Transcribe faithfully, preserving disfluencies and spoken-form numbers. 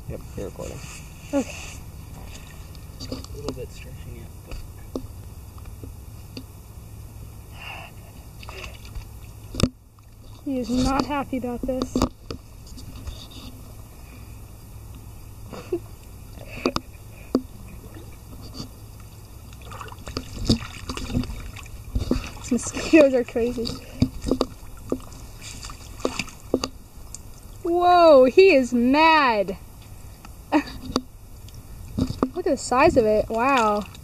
Yep, you're recording. Okay. A little bit stretching it, but... He is not happy about this. These mosquitoes are crazy. Whoa, he is mad. Look at the size of it. Wow.